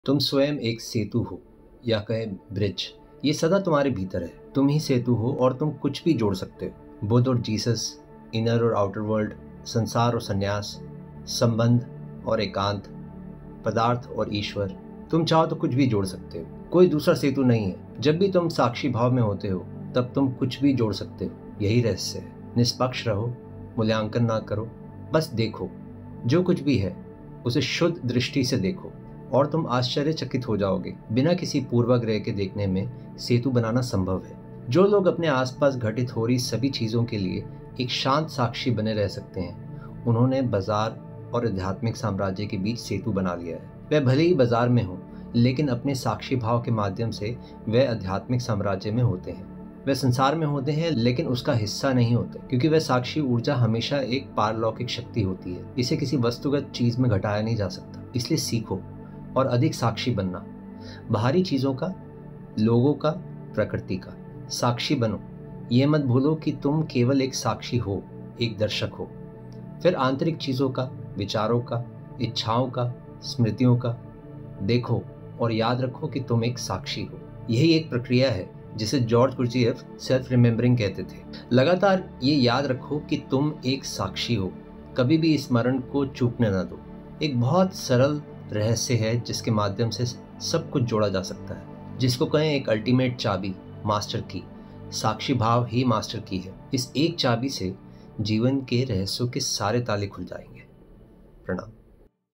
तुम स्वयं एक सेतु हो या कहें ब्रिज। ये सदा तुम्हारे भीतर है। तुम ही सेतु हो और तुम कुछ भी जोड़ सकते हो। बुद्ध और जीसस, इनर और आउटर वर्ल्ड, संसार और संन्यास, संबंध और एकांत, पदार्थ और ईश्वर। तुम चाहो तो कुछ भी जोड़ सकते हो। कोई दूसरा सेतु नहीं है। जब भी तुम साक्षी भाव में होते हो तब तुम कुछ भी जोड़ सकते हो। यही रहस्य है। निष्पक्ष रहो, मूल्यांकन ना करो, बस देखो। जो कुछ भी है उसे शुद्ध दृष्टि से देखो और तुम आश्चर्यचकित हो जाओगे। बिना किसी पूर्वाग्रह के देखने में सेतु बनाना संभव है। जो लोग अपने आसपास घटित हो रही सभी चीजों के लिए एक शांत साक्षी बने रह सकते हैं, उन्होंने बाजार और आध्यात्मिक साम्राज्य के बीच सेतु बना लिया है। वह भले ही बाजार में हो, लेकिन अपने साक्षी भाव के माध्यम से वह आध्यात्मिक साम्राज्य में होते हैं। वह संसार में होते हैं लेकिन उसका हिस्सा नहीं होते, क्योंकि वह साक्षी ऊर्जा हमेशा एक पारलौकिक शक्ति होती है। इसे किसी वस्तुगत चीज में घटाया नहीं जा सकता। इसलिए सीखो और अधिक साक्षी बनना। बाहरी चीजों का, लोगों का, प्रकृति का साक्षी बनो। ये मत भूलो कि तुम केवल एक साक्षी हो, एक दर्शक हो। फिर आंतरिक चीजों का, विचारों का, इच्छाओं का, स्मृतियों का देखो और याद रखो कि तुम एक साक्षी हो। यही एक प्रक्रिया है जिसे जॉर्ज गुरजीएफ सेल्फ रिमेम्बरिंग कहते थे। लगातार ये याद रखो कि तुम एक साक्षी हो। कभी भी इस स्मरण को चूकने न दो। एक बहुत सरल रहस्य है जिसके माध्यम से सब कुछ जोड़ा जा सकता है, जिसको कहें एक अल्टीमेट चाबी, मास्टर की। साक्षी भाव ही मास्टर की है। इस एक चाबी से जीवन के रहस्यों के सारे ताले खुल जाएंगे। प्रणाम।